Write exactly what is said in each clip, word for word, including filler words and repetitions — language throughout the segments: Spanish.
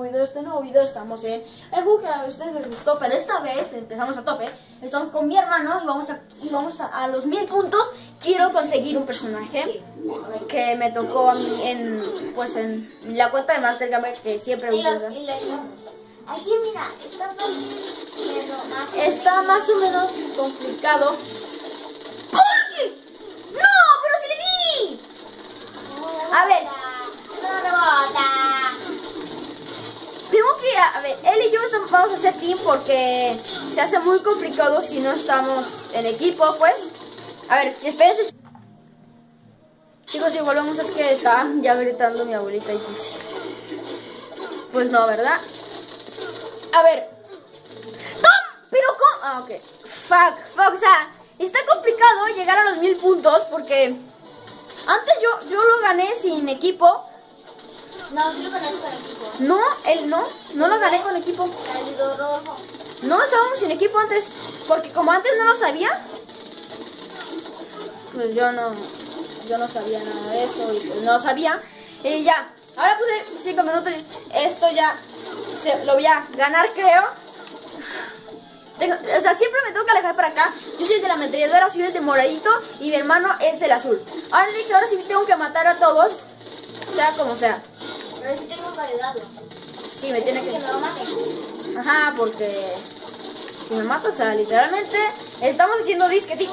video. Este nuevo video estamos en el juego que a ustedes les gustó, pero esta vez empezamos a tope. Estamos con mi hermano y vamos a, y vamos a, a los mil puntos. Quiero conseguir un personaje que me tocó a mí en, pues en la cuenta de Master Gamer que siempre uso. Aquí mira, está fácil, pero más Está más o menos complicado. ¿Por qué? ¡No! ¡Pero sí le di! A ver. No rebota. Tengo que, a ver, él y yo vamos a hacer team porque se hace muy complicado si no estamos en equipo, pues. A ver, si esperen. Chicos, si volvemos es que está ya gritando mi abuelita y pues... Pues no, ¿verdad? A ver. ¡Tom! Pero ¿cómo? Ah, ok. Fuck, fuck, o sea, está complicado llegar a los mil puntos porque... Antes yo, yo lo gané sin equipo. No, sí lo ganaste con equipo. No, él no, no lo gané con equipo. No, estábamos sin equipo antes. Porque como antes no lo sabía, pues yo no, yo no sabía nada de eso y pues no lo sabía. Y ya, ahora puse cinco minutos. Esto ya se, lo voy a ganar, creo. Tengo, o sea, siempre me tengo que alejar para acá. Yo soy el de la ametralladora, soy el de moradito y mi hermano es el azul. Ahora, Alex, ahora sí tengo que matar a todos, sea como sea. Pero sí tengo que ayudarlo. Sí, me tiene que... que no lo mate. Ajá, porque si me mato, o sea, literalmente estamos haciendo disquetín.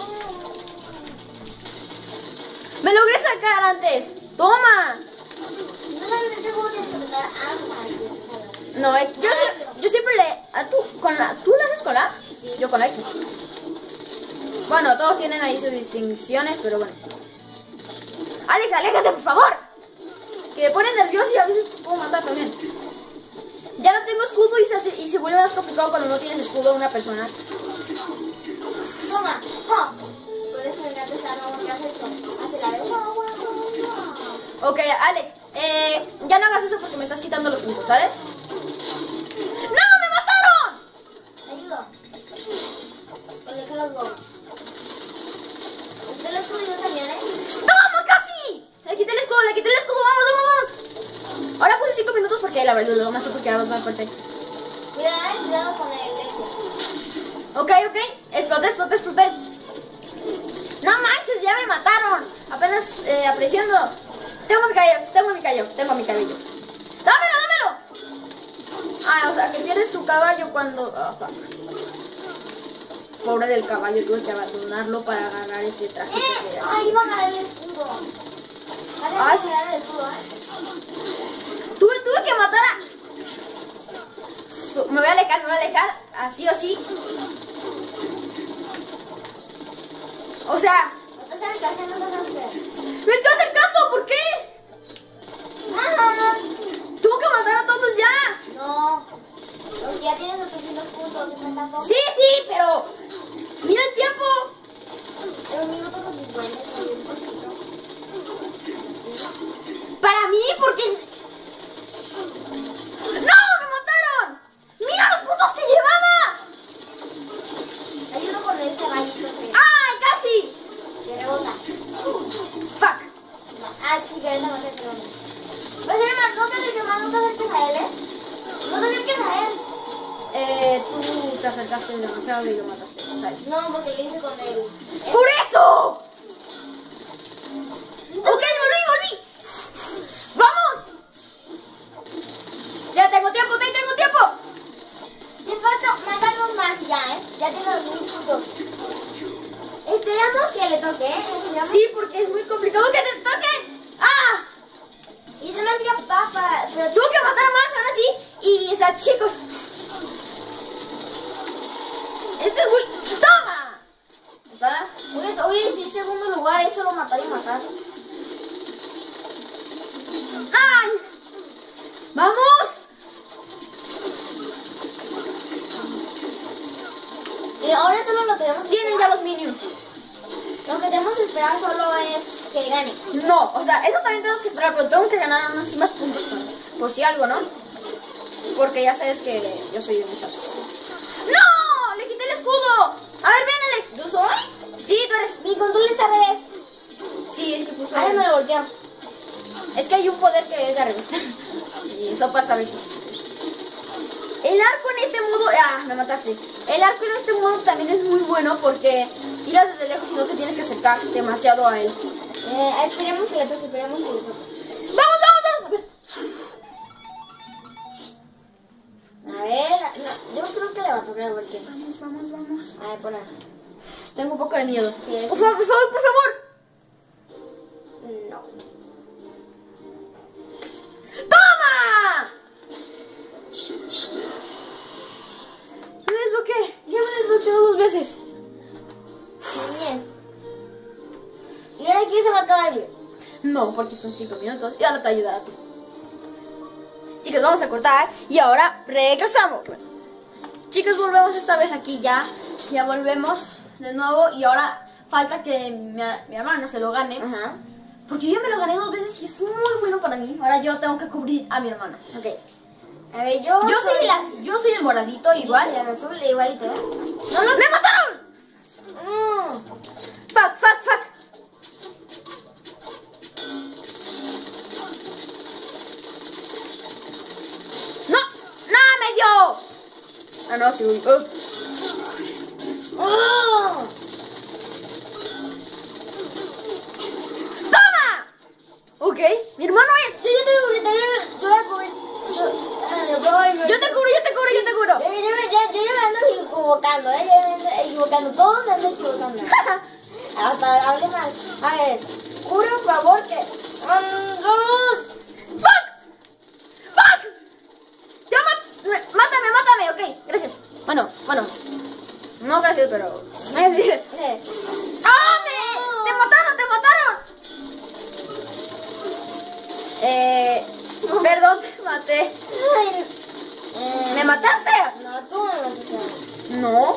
¡Me logré sacar antes! ¡Toma! Si no sabes de este juego, tienes que apretar A. No, eh, yo, yo siempre le... A tú, con la, ¿tú lo haces con la A? Sí. Yo con la X. Bueno, todos tienen ahí sus distinciones, pero bueno. Alex, aléjate, por favor. Que me pones nervioso y a veces te puedo matar también. Ya no tengo escudo y se, hace, y se vuelve más complicado cuando no tienes escudo a una persona. Toma, ¡pum! Por eso me encanta esa no, porque hace esto. Hace la de guau, guau, guau, guau. Ok, Alex, eh, ya no hagas eso porque me estás quitando los puntos, ¿vale? ¡No, me mataron! Te ayudo. Con el que los huevos. ¿Usted lo has comido también, eh? ¡Toma, casi! Le quité el escudo, le quité el escudo, vamos, vamos, vamos. Ahora puse cinco minutos porque la verdad no sé por qué ahora más fuerte. Cuidado, eh, cuidado con el este. Ok, ok, exploté, exploté, exploté. No manches, ya me mataron. Apenas eh, apreciando. Tengo mi cabello, tengo mi cabello, tengo mi cabello. ¡Dámelo, dámelo! Ah, o sea, que pierdes tu caballo cuando... Oh, fuck. Pobre del caballo, tuve que abandonarlo para agarrar este traje. ¡Eh! ¡Ahí va a ganar el escudo! Vale, Ay, va sí. a ganar el escudo, eh. Tuve, tuve que matar a... Me voy a alejar, me voy a alejar. Así o sí. O sea... No te acercas, no te acercas. ¡Me estoy acercando! ¿Por qué? No, no, no. Tuve que matar a todos ya. No. Porque ya tienes ochocientos puntos. ¿No? Sí, sí, pero... Mira el tiempo. Un minuto con cincuenta. Un poquito. Para mí, porque... es- ¡No! ¡Me mataron! ¡Mira los puntos que llevaba! Te ayudo con ese rayito que ¡Ay, casi! que rebota. ¡Fuck! No. Ah, sí, que él no va a hacer que no. Pues hermano, no te acerques más, no te acerques a él, eh. No te acerques a él. Eh, tú te acercaste demasiado y lo mataste. Vale. No, porque lo hice con él. ¡Por eso! ¡Ok, volví, volví! ¡Vamos! Ya tengo tiempo, ya tengo tiempo. Te falta matarnos más y ya, ¿eh? Ya tienes los mil puntos. Esperamos que le toque, ¿eh? Esperamos. Sí, porque es muy complicado que te toque. ¡Ah! Y además ya papa, pero tú... Tuve que matar a más, ahora sí. Y, o sea, chicos... Esto es muy... ¡Toma! ¿Espada? Oye, oye, si es segundo lugar, eso lo matar y matar. ¡Ay! ¡Vamos! Y ahora solo lo tenemos que Tienen ya los minions. Lo que tenemos que esperar solo es que gane. No, o sea, eso también tenemos que esperar, pero tengo que ganar unos más puntos por, por si algo, ¿no? Porque ya sabes que yo soy de muchas. ¡No! ¡Le quité el escudo! A ver, ven, Alex. ¿Yo soy? Sí, tú eres. Mi control está al revés. Sí, es que puso... Ahora me lo volteo. Es que hay un poder que es de revés. Y eso pasa a veces. el arco en este modo... Ah, me mataste. El arco en este modo también es muy bueno porque tiras desde lejos y no te tienes que acercar demasiado a él. Eh, esperemos que le toque, esperemos que le toque. ¡Vamos, vamos, vamos! A ver. A ver, no, yo creo que le va a tocar igual que. Vamos, vamos, vamos. A ver, pon ahí. Tengo un poco de miedo. Sí, es- Por favor, por favor, por favor. No. ¡Toma! Me desbloqueé. Ya me desbloqueé dos veces. Ni esto. ¿Y ahora quién se mató a alguien? No, porque son cinco minutos y ahora te ayudará a ti. Chicos, vamos a cortar y ahora regresamos. Bueno, chicos, volvemos esta vez aquí ya. Ya volvemos de nuevo y ahora falta que mi, mi hermano se lo gane. Ajá. Porque yo me lo gané dos veces y es muy bueno para mí. Ahora yo tengo que cubrir a mi hermano. Ok. A ver, yo. Yo soy, la, yo soy el moradito igual. El azul igualito, ¿eh? ¡No, no! ¡Me mataron! No. ¡Fuck, fuck, fuck! ¡No! ¡No, me dio! Ah, no, sí, uy. Uh. ¡Oh! ¡Toma! Ok, mi hermano es... Sí, yo te cubrí, yo, yo voy a cubrir. Yo, ah, yo, voy, Yo te cubro, yo te cubro, yo te cubro. Yo, yo, me- ya- yo ya me ando equivocando, ¿eh? Yo me ando equivocando. Todos me ando equivocando. Hasta hable mal. A ver, cubre por favor que. Um, ¡Vamos! ¡Fuck! ¡Fuck! ¡Ya ma- me- mátame, mátame! Ok, gracias. Bueno, bueno. No gracias, pero... Eh, ¡Ah, me! ¡Te mataron, te mataron! Eh... Perdón, te maté. ay, eh, ¿Me mataste? No, tú me mataste. No.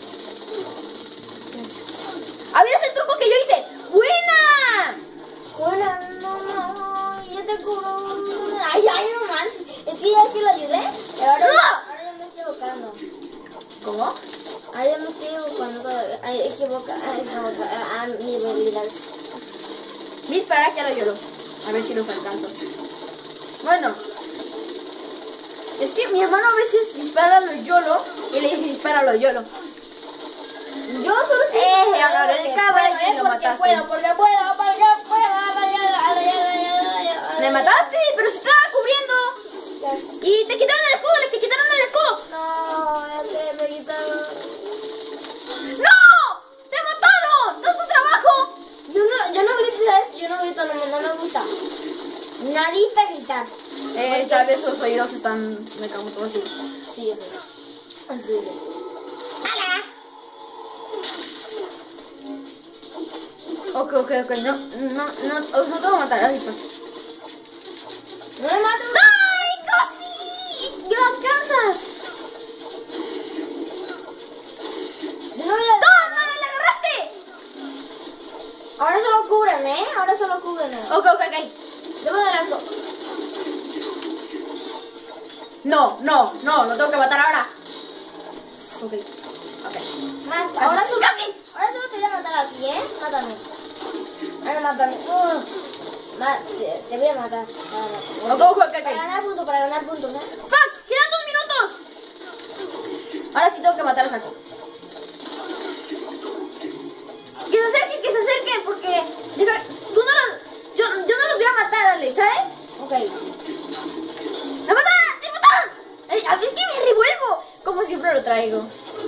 ¡Ah, mira ese truco que yo hice! ¡Buena! Bueno, no, no, no, yo te cubro. Ay, ay, no manches. Es que ya que lo ayudé. Y ahora, ¡No! ahora ya me estoy equivocando. ¿Cómo? Ahora ya me estoy equivocando todavía. Ay, equivoca, ay, equivoca, a, a mi habilidad. Voy a esperar a que lo lloro. A ver si los alcanzo. Bueno. Es que mi hermano a veces dispara a lo YOLO y le dije dispara a lo YOLO. Yo solo estoy. Eh, agarré el porque caballo puedo, y lo porque mataste. puedo, porque puedo, porque puedo. Ay, ay, ay, ay, ay, ay, Me ay. mataste, pero se estaba cubriendo. Y te quitaron el escudo, te quitaron el escudo. No, ya sé, me quitaron. ¡No! ¡Te mataron! ¡Tanto trabajo! Yo no, yo no grito, ¿sabes? Yo no grito, no, no me gusta. Nadita gritar. Eh, Porque tal vez es- sus oídos están... Me cago todo así. Sí, yo sé. Así. ¡Hala! Ok, ok, ok. No, no, no, os no te voy a matar. Ay, pues. No me mates. ¡Ay, casi! ¡Lo alcanzas! Yo no voy a... ¡Toma! ¡Le agarraste! Ahora solo cúbreme, ¿eh? Ahora solo cúbreme. Ok, ok, ok. Luego del arco. No, no, no, lo tengo que matar ahora. Ok, ok. Mata. Casi, Ahora solo... casi. Ahora solo te voy a matar a ti, ¿eh? Mátame. Ahora mátame. Uh. Ma- te, te voy a matar. Para, Ok, ok, ok, para ok. ganar puntos, para ganar puntos, ¿eh? ¡Fuck! ¡Quedan dos minutos! Ahora sí tengo que matar a Saco. Que se acerquen, que se acerquen, porque... Deja, tú no los... Yo, yo no los voy a matar, Alex, ¿sabes? Ok. ¡Me mataron! ¡Te mataron! Ay, a ver, es que me revuelvo. Como siempre lo traigo.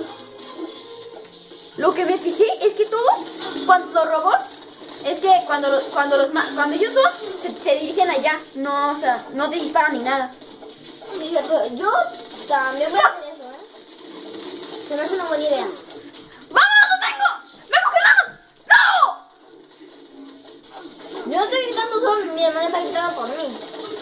Lo que me fijé es que todos, cuando los robots, es que cuando, lo- cuando, los, ma- cuando ellos son, se, se dirigen allá. No, o sea, no te disparan ni nada. Sí, yo, yo también voy a hacer eso, ¿eh? Se me hace una buena idea. ¡Vamos, lo tengo! ¡Me congelaron! ¡No! Yo no estoy gritando solo, mi hermana está gritando por mí.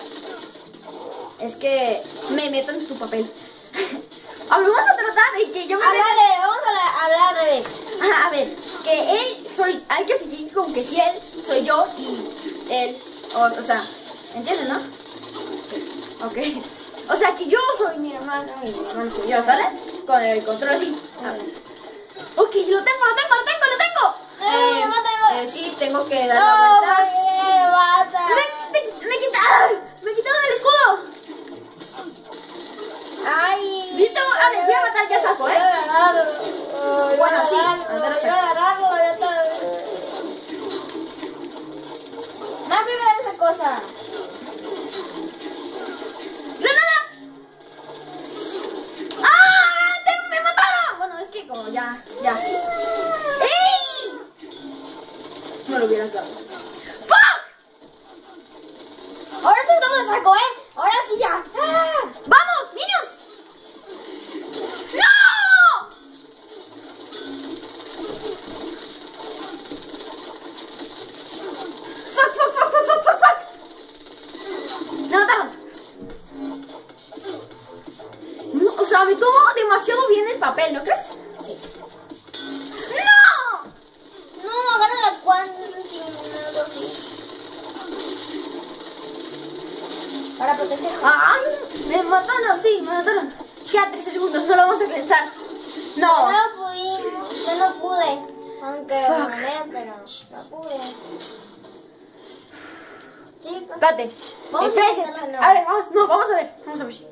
Es que me meto en tu papel. Ahora vamos a tratar de que yo me Hablar meta... de, vamos a la- hablar al revés. Ajá, a ver, que él soy... Hay que fingir como que si él soy yo y él... O, o sea, ¿entiendes, no? Sí. Ok. O sea, que yo soy mi hermano y mi hermano soy yo, ¿sale? Con el control así. A ver. Ok, lo tengo, lo tengo, lo tengo, lo tengo. Eh, Eh, mátalo. eh, sí, tengo que dar la No, vuelta. me mata. Me, me, me quitaron, me quitaron el escudo. Ay. Viste, vale, voy a matar ya saco, ¿eh? Bueno, sí, andar a saco. Más vive esa cosa. ¡Granada! ¡Ah! Te- ¡Me mataron! Bueno, es que como ya, ya sí. ¡Ey! No lo hubieras dado. ¡Fuck! Ahora sí estamos a saco, ¿eh? Ahora sí ya. ¡Vamos, niños! ¡No! ¡Fuck, fuck, fuck, fuck, fuck, fuck, fuck! ¡Me mataron! No, o sea, me tomó demasiado bien el papel, ¿no crees? Sí. ¡No! No, gana la Quantum, algo así. Para proteger. ¡Ay! Me mataron, sí, me mataron. Queda trece segundos, no lo vamos a pensar. No. No pudimos, yo no pude. Aunque Fuck. lo gané, pero no pude. Chicos. Espérate. Vamos a Espérese. intentarlo de nuevo. A ver, vamos, no, vamos a ver. Vamos a ver.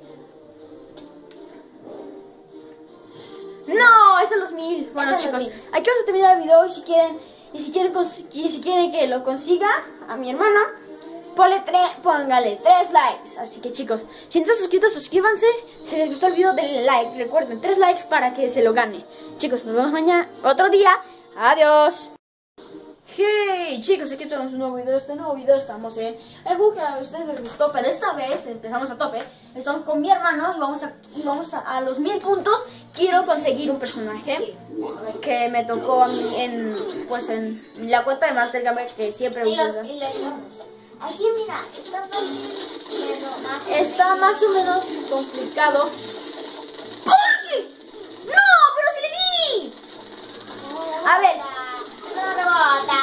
No, es a los mil. Bueno, Es a los chicos, mil. aquí vamos a terminar el video. Y si quieren, y si quieren, cons- y si quieren que lo consiga a mi hermano, ponle tre- póngale tres likes. Así que, chicos, si no están suscritos, suscríbanse. Si les gustó el video, denle like. Recuerden, tres likes para que se lo gane. Chicos, nos vemos mañana, otro día. Adiós. Hey chicos, aquí tenemos un nuevo video. Este nuevo video estamos en el juego que a ustedes les gustó, pero esta vez empezamos a tope. Estamos con mi hermano y vamos a, y vamos a, a los mil puntos. Quiero conseguir un personaje que me tocó a mí en, pues en la cuenta de Master Gamer que siempre Y uso. los, y los vamos. Aquí mira, está fácil, pero más. Está más o menos complicado. ¿Por qué? ¡No! ¡Pero sí le di! A ver. No rebota.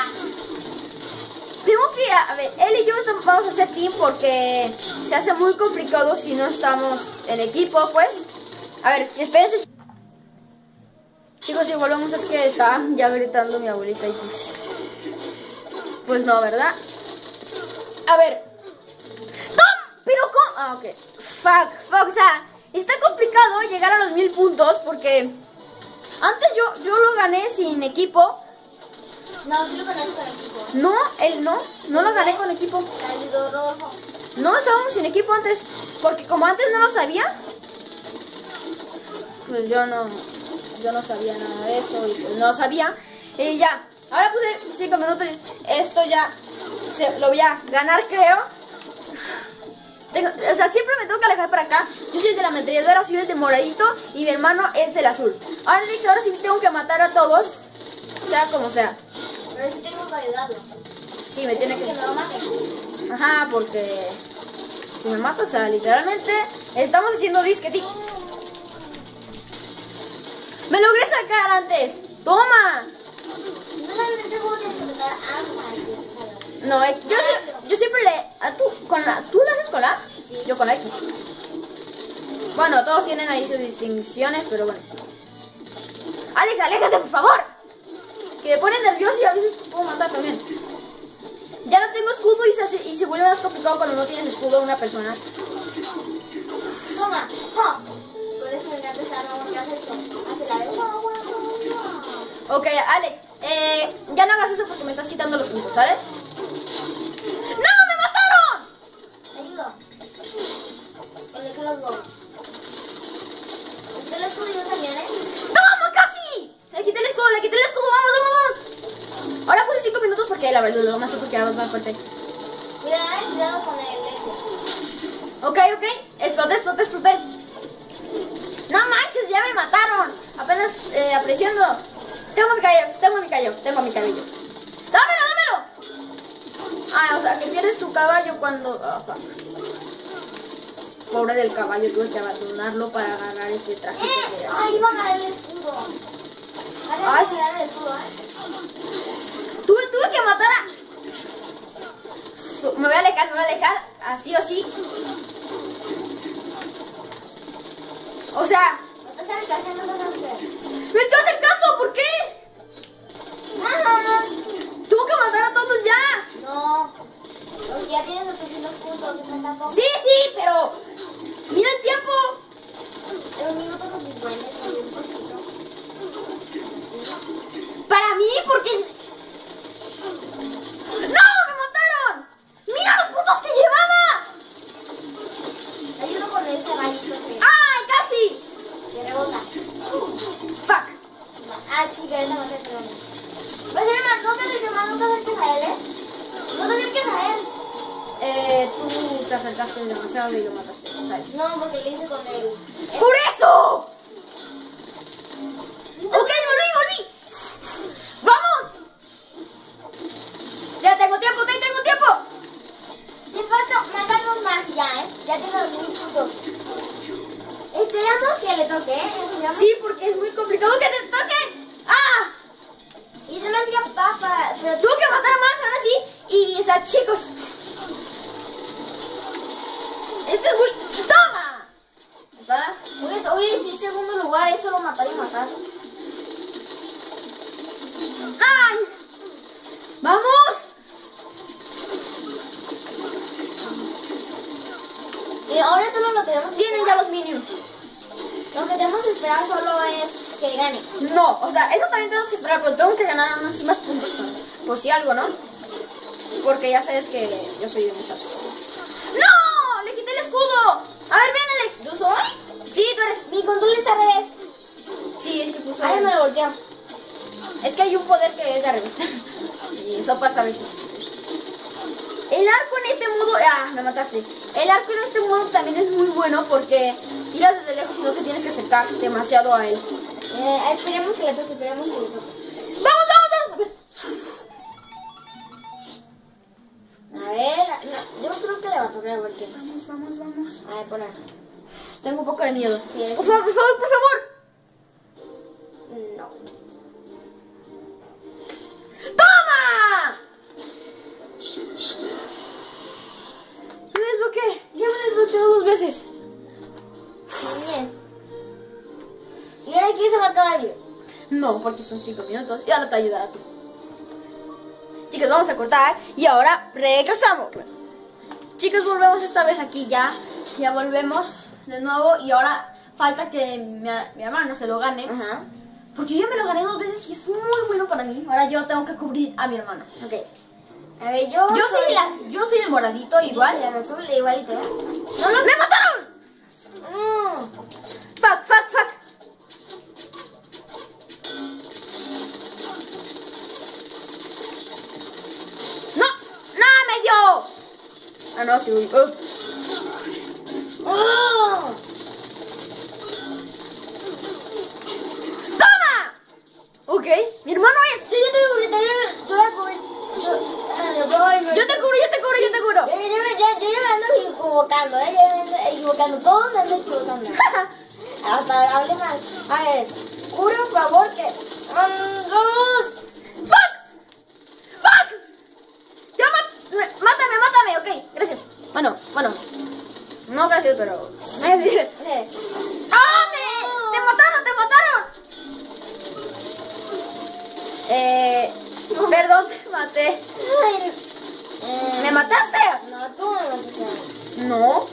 Tengo que, a ver, él y yo estamos- vamos a hacer team porque se hace muy complicado si no estamos en equipo, pues. A ver, si espérense. Chicos, si volvemos es que está ya gritando mi abuelita y pues... Pues no, ¿verdad? A ver. ¡Tom! Pero ¿cómo? Ah, ok. Fuck, fuck, o sea, está complicado llegar a los mil puntos porque... Antes yo, yo lo gané sin equipo. No, sí lo conoces con el equipo. No, él no, no lo gané con equipo. Ayudó Rodolfo. No, estábamos sin equipo antes. Porque como antes no lo sabía, pues yo no, yo no sabía nada de eso y pues no sabía. Y ya, ahora puse cinco minutos y esto ya se, lo voy a ganar, creo. Tengo- o sea, siempre me tengo que alejar para acá. Yo soy el de la ametralladora, soy el de moradito y mi hermano es el azul. Ahora, Alex, ahora sí tengo que matar a todos, sea como sea. Pero sí tengo que ayudarlo. Sí, me tiene Que que... no lo mate. Ajá, porque si me mato, o sea, literalmente estamos haciendo disquetín. ¡Me logré sacar antes! ¡Toma! No sabes, este juego tienes que matar a alguien. No, eh, yo, sie- yo siempre le... ¿A tú, con la, ¿Tú le haces con la A? Sí. Yo con la X. Bueno, todos tienen ahí sus distinciones, pero bueno. Alex, aléjate, por favor. Que me pone nervioso y a veces te puedo matar también. Ya no tengo escudo y se, hace- y se vuelve más complicado cuando no tienes escudo una persona. Toma. ¡Ja! Por eso me encanta esa arma porque hace esto. Hace la de. guau, guau, guau, guau. Ok, Alex, eh, ya no hagas eso porque me estás quitando los puntos, ¿vale? ¡No, me mataron! Te ayudo. Con el que los huevos. Te los yo también, ¿eh? ¡Toma, casi! Le quité el escudo, le quité el escudo, vamos, vamos, vamos. Ahora puse cinco minutos porque la verdad lo más porque era más fuerte. Cuidado, eh, cuidado con el ese. Ok, ok, exploté, exploté, exploté. No manches, ya me mataron. Apenas eh, apreciando. Tengo mi cabello, tengo mi cabello, tengo mi cabello. ¡Dámelo, dámelo! Ah, o sea, que pierdes tu caballo cuando... ah, fuck. Pobre del caballo, tuve que abandonarlo para agarrar este traje. que ¡Eh! quería. ¡Ay, iba a ganar el escudo! Ay, Ahora sí. iba a ganar el escudo, ¿eh? Tuve, tuve que matar a... Su- Me voy a alejar, me voy a alejar. Así o sí. O sea, No te acerques, no te acerques. me estoy acercando, ¿por qué? No, no, no. Tuve que matar a todos ya. No. Porque ya tienes ochocientos puntos. te faltan pocos. Sí, sí, pero... Mira el tiempo. porque... ¡No! ¡Me mataron! ¡Mira los puntos que llevaba! Te ayudo con ese rayito que... ¡Ay, casi! que rebota. ¡Fuck! Ah, sí, que él la maté, pero... Pues hermano, no te acerques más, no te acerques a él, ¿eh? No te acerques a él. Eh, tú te acercaste demasiado y lo mataste, ¿sabes? No, porque lo hice con él. ¡Por eso! ¡Ok, volví, volví! ¡Vamos! Ya tengo tiempo, ya tengo tiempo. Te falta matarnos más y ya, ¿eh? Ya tengo los mil puntos. Esperamos que le toque, ¿eh? Esperamos. Sí, porque es muy complicado que te toque. ¡Ah! Y además ya papa, pero tú... Tuve que matar a más, ahora sí. Y, o sea, chicos... Este es muy... ¡Toma! ¿Espada? Oye, oye, si es segundo lugar, eso lo matar y matar. ¡Ay! ¡Vamos! Y ahora solo lo tenemos que Tienen ya los minions. Lo que tenemos que esperar solo es que gane. No, o sea, eso también tenemos que esperar, pero tengo que ganar unos más puntos por, por si algo, ¿no? Porque ya sabes que yo soy de muchas... ¡No! ¡Le quité el escudo! A ver, ven, Alex. ¿Yo soy? Sí, tú eres... Mi control está al revés. Sí, es que puso... Ahora me lo volteo. Es que hay un poder que es de al revés. Y eso pasa a veces. El arco en este modo... Ah, me mataste. El arco en este modo también es muy bueno porque tiras desde lejos y no te tienes que acercar demasiado a él. Eh, esperemos que le toque, esperemos que le toque. ¡Vamos, vamos, vamos! A ver, no, yo creo que le va a tocar porque... Vamos, vamos, vamos. A ver, pon ahí. Tengo un poco de miedo. Sí, es- Por favor, por favor, por favor. No. ¡Toma! Me desbloqueé. Ya me desbloqueé dos veces. Ni esto. ¿Y ahora quién se va a acabar el video? No, porque son cinco minutos y ahora te ayudará a ti. Chicos, vamos a cortar y ahora regresamos. Bueno, chicos, volvemos esta vez aquí ya. Ya volvemos de nuevo y ahora falta que mi, mi hermano se lo gane. Ajá. Porque yo me lo gané dos veces y es muy bueno para mí. Ahora yo tengo que cubrir a mi hermano. Ok. A ver, yo... Yo soy, la, yo soy el moradito igual. Sí, azul igualito, ¿eh? ¡No, no! ¡Me mataron! No. ¡Fuck, fuck, fuck! ¡No! ¡No, me dio! Ah, no, sí, uy. Uh. ¡Oh! ¡Toma! Ok, mi hermano es... Sí, yo te cubrí, te yo, yo voy a cubrir. Yo, ay, yo, voy, me- Yo te cubro, yo te cubro, yo te cubro. Yo, yo, me- yo, yo ya me ando equivocando, ¿eh? Yo ya me ando equivocando. Todos me ando equivocando. Hasta hable mal. A ver, cubre por favor que... Um, dos. ¡Fuck! ¡Fuck! Ya ma- me- mátame, mátame, ok, gracias. Bueno, bueno. No gracias, pero... Sí. ¡Ah, me! ¡Te mataron, te mataron! Eh... Perdón, te maté. Ay, eh, ¿Me mataste? No, tú me mataste. No.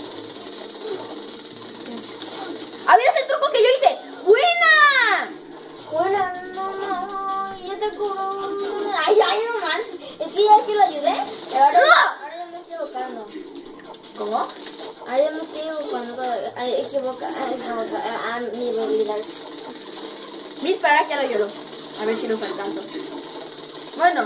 A ver, es el truco que yo hice. ¡Buena! Bueno, no, no, yo te cubro. Ay, ay, no manches. Es que ya que lo ayudé. y Ahora, ¡No! ahora ya me estoy equivocando. ¿Cómo? Ahora ya me estoy equivocando. Ay, equivoca, ay, equivoca, a mi habilidad. Voy a esperar a que lo lloro. A ver si los alcanzo. Bueno.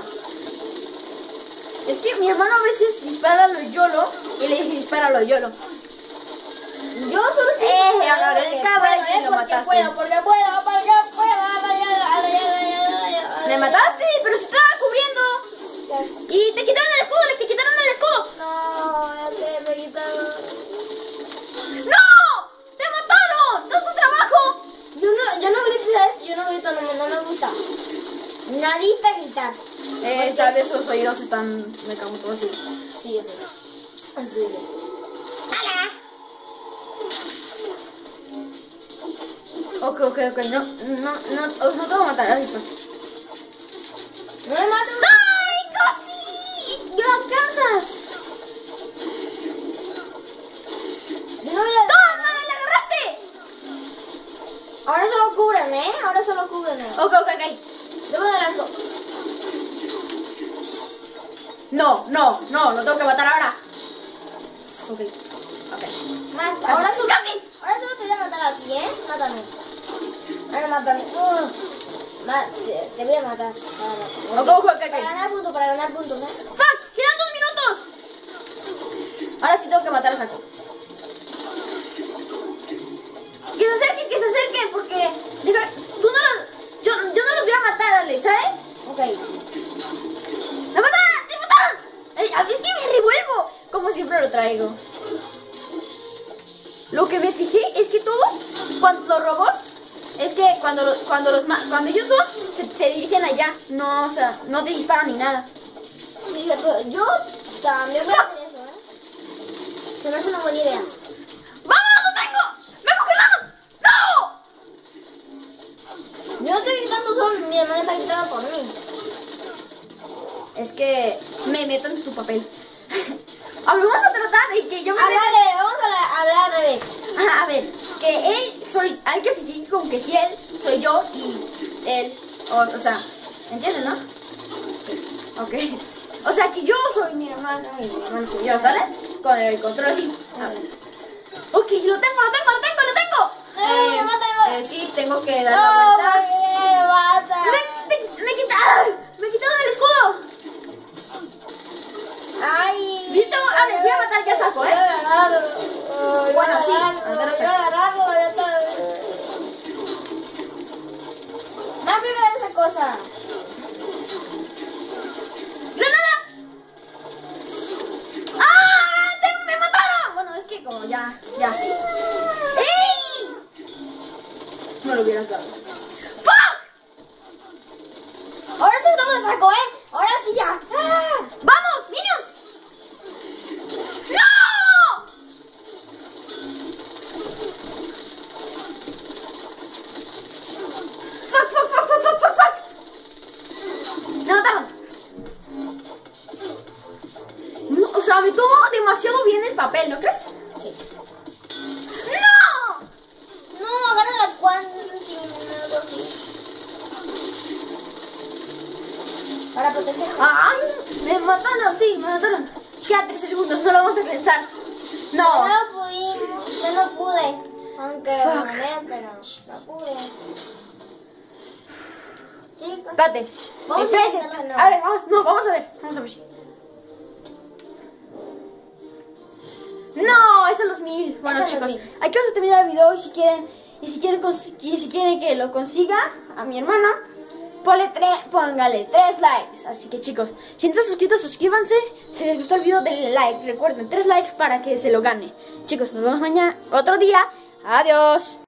Es que mi hermano a veces dispara a lo YOLO y le dije dispara a lo YOLO. Yo solo estoy Eh, agarré el caballo y lo porque mataste. puedo, porque puedo, porque puedo. Ay, ay, ay, ay, ay, ay, ay. Me mataste, pero se estaba cubriendo. Y te quitaron el escudo, le te quitaron el escudo. No, ya sé, me quitaron. ¡No! ¡Te mataron! ¡Todo tu trabajo! Yo no, yo no grito, ¿sabes? Yo no grito, no, me- no me gusta. Nadita gritar. Eh, tal vez sus oídos están... Me cago en todo así. Sí, eso. Así. ¡Hala! Ok, ok, ok. No, no, no, os no te voy a matar. Ay, pues. No me maten. ¡Ay, casi! ¡Lo alcanzas! Yo no voy a... ¡Toma! ¡La agarraste! Ahora solo cúbreme, ¿eh? Ahora solo cúbreme. Ok, ok, ok. Luego del arco. No, no, no, lo tengo que matar ahora. Ok, ok. Más, Casi, ahora solo, casi. ahora solo te voy a matar a ti, ¿eh? Mátame. Ahora mátame. Uh. Ma- te, te voy a matar. Para, Ok, ok, ok, ok. para ganar puntos, para ganar puntos, ¿eh? ¡Fuck! ¡Quedan dos minutos! Ahora sí tengo que matar a Saco. Que se acerquen, que se acerquen, porque... Deja, tú no los... Yo, yo no los voy a matar, Ale, ¿sabes? Ok. ¡Me mataron! ¡Te mataron! Ay, a ver, es que me revuelvo. Como siempre lo traigo. Lo que me fijé es que todos, cuando los robots, es que cuando, lo- cuando, los, ma- cuando ellos son, se, se dirigen allá. No, o sea, no te disparan ni nada. Sí, pero yo también voy a hacer eso, ¿eh? Se me hace una buena idea. ¡Vamos, lo tengo! ¡Me congelaron! ¡No! Yo no estoy gritando solo, mi hermana está gritando por mí. Es que me meto en tu papel. A ver, vamos a tratar de que yo me Hablar meta... de, vamos a hablar, hablar al revés. Ajá, a ver, que él soy... Hay que fingir como que si él soy yo y él... O, o sea, ¿entiendes, no? Sí. Ok. O sea, que yo soy mi hermano y mi hermano soy yo, ¿sale? Con el control así. A ver. Ok, lo tengo, lo tengo, lo tengo, lo tengo. No, me mata, me mata. eh, sí, tengo que dar la No, vuelta. porque me mata. Me, me, me quitaron, me quitaron el escudo. Ay. Yo tengo- a ver, voy a matar ya a Saco, ¿eh? Voy a agarrarlo. Voy a Bueno, sí, agarrarlo, matar a voy Saco. a agarrarlo, ya está. Más primero esa cosa. ¡Granada! ¡Ah! te- ¡Me mataron! Bueno, es que como ya, ya, sí. ¡Ey! No lo hubieras dado. ¡Fuck! Ahora sí estamos a saco, ¿eh? Ahora sí ya. ¡Ah! ¡Vamos, niños! ¡No! ¡Fuck, fuck, fuck, fuck, fuck, fuck, fuck! ¡Me mataron! No, o sea, me tomo demasiado bien el papel, ¿no crees? Sí. ¡No! No, agarra la Quantum, algo así. Para proteger. ¡Ay! Me mataron, sí, me mataron. Queda trece segundos, no lo vamos a pensar. No. No pudimos, yo no pude. Aunque Fuck. gané, pero no pude. Chicos. Espérate. Vamos a Espérense. intentarlo de nuevo. A ver, vamos, no, vamos a ver. Vamos a ver si. No, esos son los mil. Bueno, Esos son los chicos, mil. aquí vamos a terminar el video. Y si quieren, y si quieren, cons- y si quieren que lo consiga a mi hermana, ponle tres, póngale tres likes. Así que, chicos, si no están suscritos, suscríbanse. Si les gustó el video, denle like. Recuerden, tres likes para que se lo gane. Chicos, nos vemos mañana, otro día. Adiós.